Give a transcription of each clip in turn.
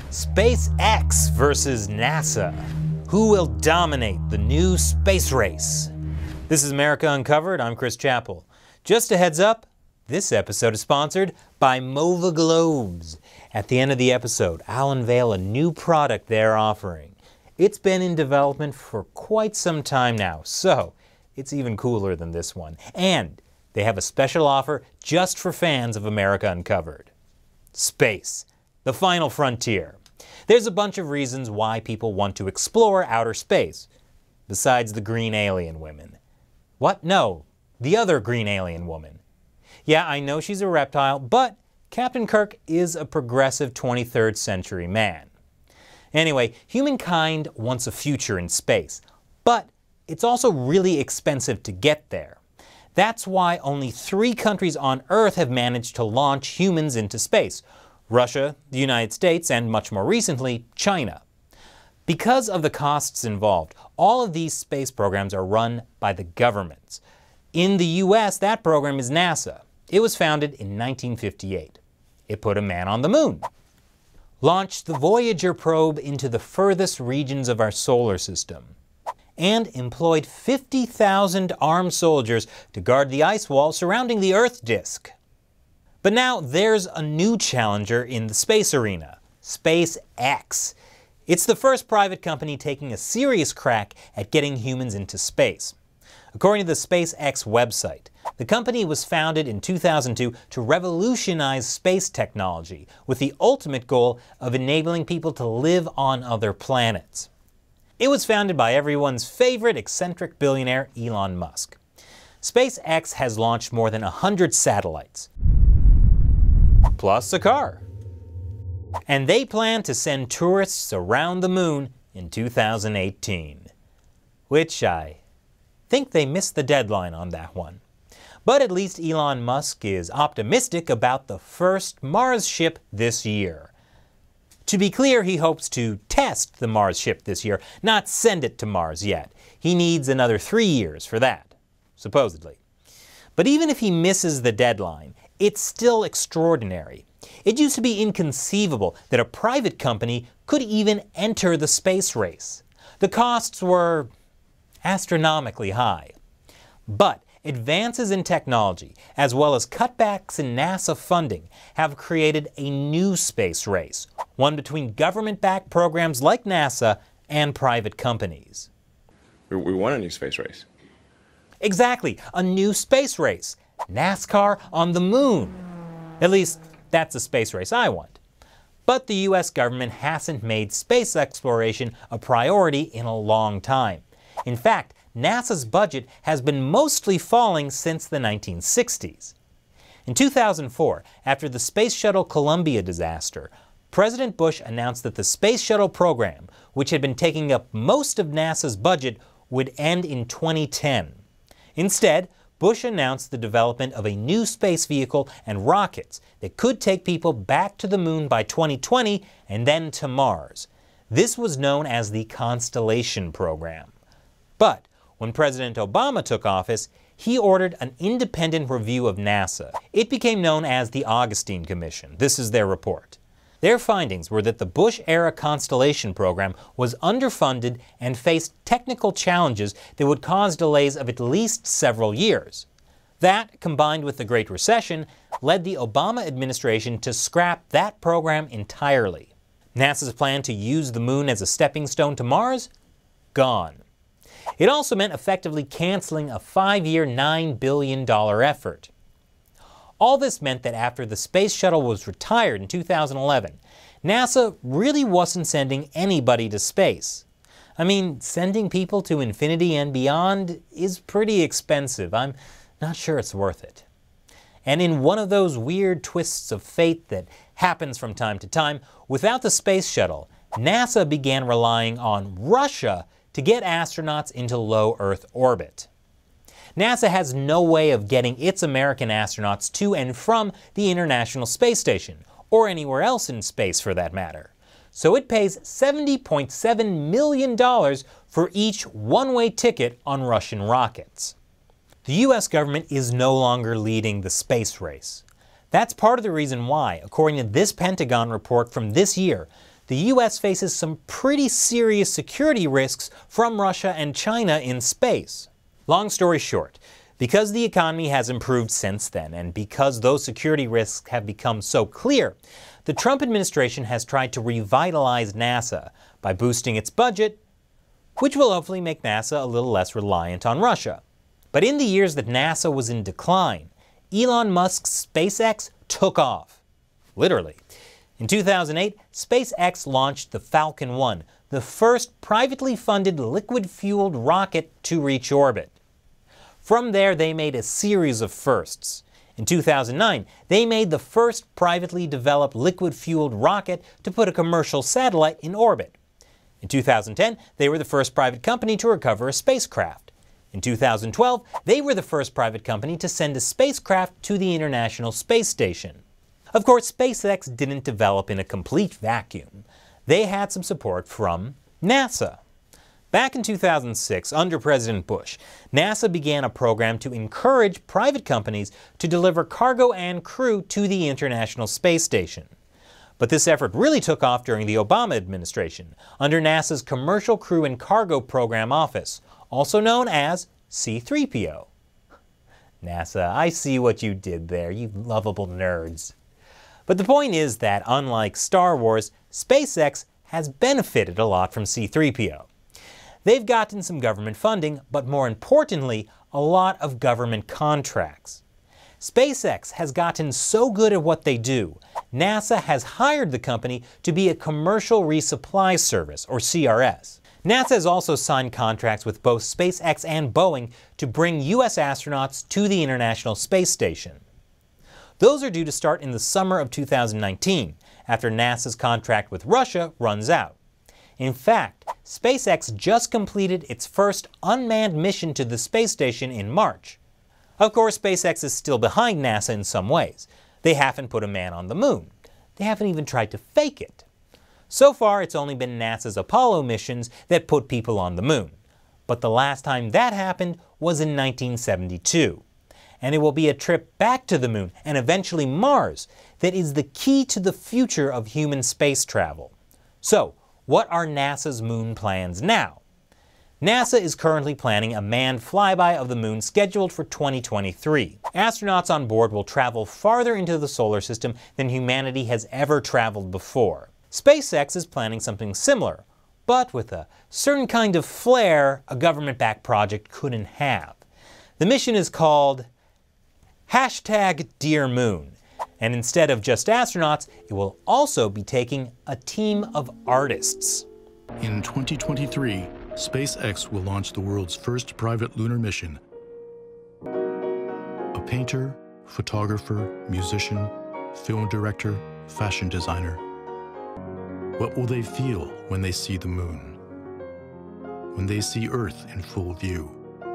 SpaceX versus NASA. Who will dominate the new space race? This is America Uncovered. I'm Chris Chappell. Just a heads up, this episode is sponsored by MOVA Globes. At the end of the episode, I'll unveil a new product they're offering. It's been in development for quite some time now, so it's even cooler than this one. And they have a special offer just for fans of America Uncovered. Space, the final frontier. There's a bunch of reasons why people want to explore outer space, besides the green alien women. What? No, the other green alien woman. Yeah, I know she's a reptile, but Captain Kirk is a progressive 23rd century man. Anyway, humankind wants a future in space, but it's also really expensive to get there. That's why only 3 countries on Earth have managed to launch humans into space: Russia, the United States, and much more recently, China. Because of the costs involved, all of these space programs are run by the governments. In the US, that program is NASA. It was founded in 1958. It put a man on the moon, launched the Voyager probe into the furthest regions of our solar system, and employed 50,000 armed soldiers to guard the ice wall surrounding the Earth disk. But now there's a new challenger in the space arena: SpaceX. It's the first private company taking a serious crack at getting humans into space. According to the SpaceX website, the company was founded in 2002 to revolutionize space technology with the ultimate goal of enabling people to live on other planets. It was founded by everyone's favorite eccentric billionaire, Elon Musk. SpaceX has launched more than 100 satellites, plus a car. And they plan to send tourists around the moon in 2018. Which I think they missed the deadline on that one. But at least Elon Musk is optimistic about the first Mars ship this year. To be clear, he hopes to test the Mars ship this year, not send it to Mars yet. He needs another 3 years for that, supposedly. But even if he misses the deadline, it's still extraordinary. It used to be inconceivable that a private company could even enter the space race. The costs were astronomically high. But advances in technology, as well as cutbacks in NASA funding, have created a new space race, one between government-backed programs like NASA and private companies. We want a new space race. Exactly, a new space race. NASCAR on the moon. At least, that's the space race I want. But the US government hasn't made space exploration a priority in a long time. In fact, NASA's budget has been mostly falling since the 1960s. In 2004, after the Space Shuttle Columbia disaster, President Bush announced that the Space Shuttle program, which had been taking up most of NASA's budget, would end in 2010. Instead, Bush announced the development of a new space vehicle and rockets that could take people back to the moon by 2020 and then to Mars. This was known as the Constellation program. But when President Obama took office, he ordered an independent review of NASA. It became known as the Augustine Commission. This is their report. Their findings were that the Bush-era Constellation program was underfunded and faced technical challenges that would cause delays of at least several years. That, combined with the Great Recession, led the Obama administration to scrap that program entirely. NASA's plan to use the moon as a stepping stone to Mars? Gone. It also meant effectively canceling a 5-year, $9 billion effort. All this meant that after the Space Shuttle was retired in 2011, NASA really wasn't sending anybody to space. I mean, sending people to infinity and beyond is pretty expensive. I'm not sure it's worth it. And in one of those weird twists of fate that happens from time to time, without the Space Shuttle, NASA began relying on Russia to get astronauts into low Earth orbit. NASA has no way of getting its American astronauts to and from the International Space Station, or anywhere else in space for that matter. So it pays $70.7 million for each one-way ticket on Russian rockets. The US government is no longer leading the space race. That's part of the reason why, according to this Pentagon report from this year, the US faces some pretty serious security risks from Russia and China in space. Long story short, because the economy has improved since then, and because those security risks have become so clear, the Trump administration has tried to revitalize NASA by boosting its budget, which will hopefully make NASA a little less reliant on Russia. But in the years that NASA was in decline, Elon Musk's SpaceX took off. Literally. In 2008, SpaceX launched the Falcon 1, the first privately funded liquid-fueled rocket to reach orbit. From there, they made a series of firsts. In 2009, they made the first privately developed liquid-fueled rocket to put a commercial satellite in orbit. In 2010, they were the first private company to recover a spacecraft. In 2012, they were the first private company to send a spacecraft to the International Space Station. Of course, SpaceX didn't develop in a complete vacuum. They had some support from NASA. Back in 2006, under President Bush, NASA began a program to encourage private companies to deliver cargo and crew to the International Space Station. But this effort really took off during the Obama administration, under NASA's Commercial Crew and Cargo Program Office, also known as C-3PO. NASA, I see what you did there, you lovable nerds. But the point is that, unlike Star Wars, SpaceX has benefited a lot from C-3PO. They've gotten some government funding, but more importantly, a lot of government contracts. SpaceX has gotten so good at what they do, NASA has hired the company to be a commercial resupply service, or CRS. NASA has also signed contracts with both SpaceX and Boeing to bring US astronauts to the International Space Station. Those are due to start in the summer of 2019, after NASA's contract with Russia runs out. In fact, SpaceX just completed its first unmanned mission to the space station in March. Of course, SpaceX is still behind NASA in some ways. They haven't put a man on the moon. They haven't even tried to fake it. So far, it's only been NASA's Apollo missions that put people on the moon. But the last time that happened was in 1972. And it will be a trip back to the moon, and eventually Mars, that is the key to the future of human space travel. So, what are NASA's moon plans now? NASA is currently planning a manned flyby of the moon scheduled for 2023. Astronauts on board will travel farther into the solar system than humanity has ever traveled before. SpaceX is planning something similar, but with a certain kind of flair a government-backed project couldn't have. The mission is called #DearMoon, and instead of just astronauts, it will also be taking a team of artists. In 2023, SpaceX will launch the world's first private lunar mission. A painter, photographer, musician, film director, fashion designer. What will they feel when they see the moon? When they see Earth in full view?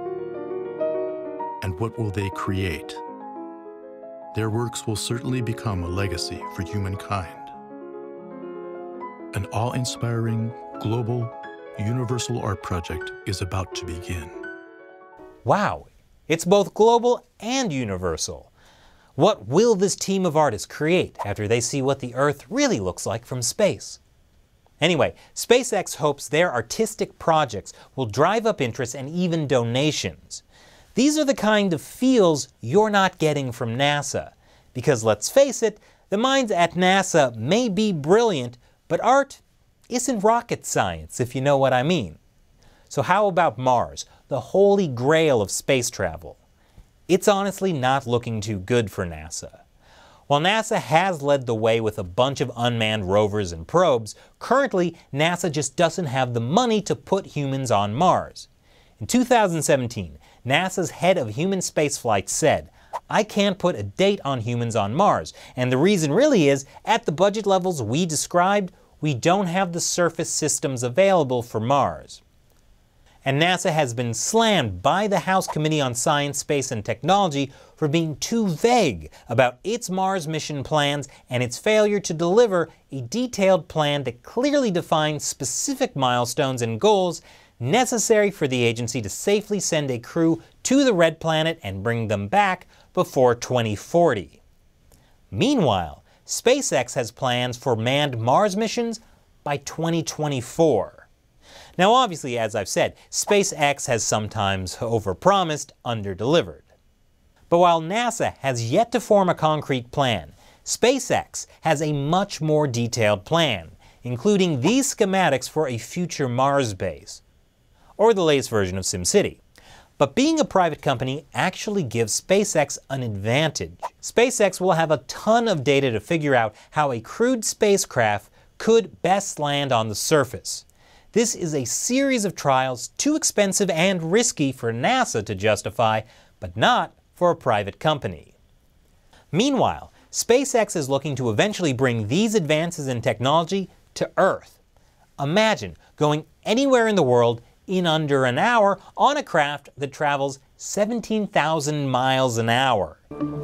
And what will they create? Their works will certainly become a legacy for humankind. An awe-inspiring, global, universal art project is about to begin. Wow, it's both global and universal. What will this team of artists create after they see what the Earth really looks like from space? Anyway, SpaceX hopes their artistic projects will drive up interest and even donations. These are the kind of feels you're not getting from NASA. Because let's face it, the minds at NASA may be brilliant, but art isn't rocket science, if you know what I mean. So how about Mars, the holy grail of space travel? It's honestly not looking too good for NASA. While NASA has led the way with a bunch of unmanned rovers and probes, currently NASA just doesn't have the money to put humans on Mars. In 2017, NASA's head of human spaceflight said, "I can't put a date on humans on Mars, and the reason really is, at the budget levels we described, we don't have the surface systems available for Mars." And NASA has been slammed by the House Committee on Science, Space and Technology for being too vague about its Mars mission plans and its failure to deliver a detailed plan that clearly defines specific milestones and goals necessary for the agency to safely send a crew to the Red Planet and bring them back before 2040. Meanwhile, SpaceX has plans for manned Mars missions, by 2024. Now obviously, as I've said, SpaceX has sometimes overpromised, underdelivered. But while NASA has yet to form a concrete plan, SpaceX has a much more detailed plan, including these schematics for a future Mars base, or the latest version of SimCity. But being a private company actually gives SpaceX an advantage. SpaceX will have a ton of data to figure out how a crewed spacecraft could best land on the surface. This is a series of trials too expensive and risky for NASA to justify, but not for a private company. Meanwhile, SpaceX is looking to eventually bring these advances in technology to Earth. Imagine going anywhere in the world in under an hour on a craft that travels 17,000 miles an hour.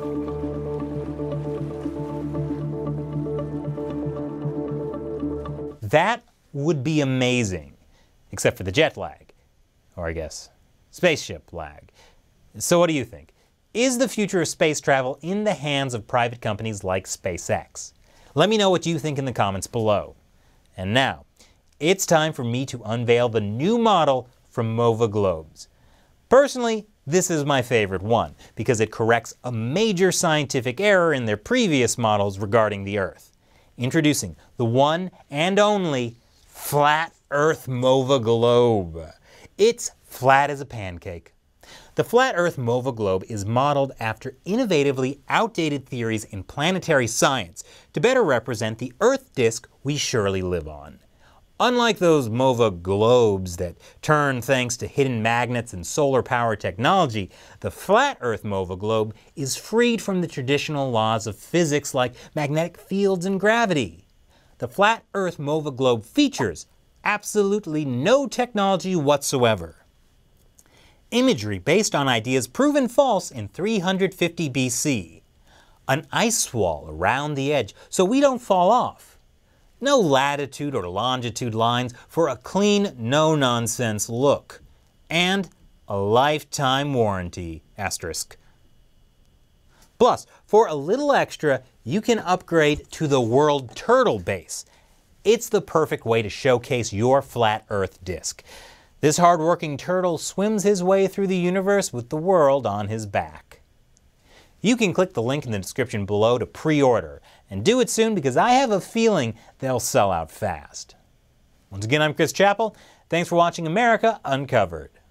That would be amazing, except for the jet lag, or I guess, spaceship lag. So what do you think? Is the future of space travel in the hands of private companies like SpaceX? Let me know what you think in the comments below. And now, it's time for me to unveil the new model from MOVA globes. Personally, this is my favorite one because it corrects a major scientific error in their previous models regarding the Earth. Introducing the one and only Flat Earth MOVA globe. It's flat as a pancake. The Flat Earth MOVA globe is modeled after innovatively outdated theories in planetary science to better represent the Earth disk we surely live on. Unlike those MOVA globes that turn thanks to hidden magnets and solar power technology, the Flat Earth MOVA globe is freed from the traditional laws of physics like magnetic fields and gravity. The Flat Earth MOVA globe features absolutely no technology whatsoever. Imagery based on ideas proven false in 350 BC. An ice wall around the edge so we don't fall off. No latitude or longitude lines for a clean, no-nonsense look. And a lifetime warranty, asterisk. Plus, for a little extra, you can upgrade to the World Turtle base. It's the perfect way to showcase your flat Earth disk. This hard-working turtle swims his way through the universe with the world on his back. You can click the link in the description below to pre-order, and do it soon because I have a feeling they'll sell out fast. Once again, I'm Chris Chappell. Thanks for watching America Uncovered.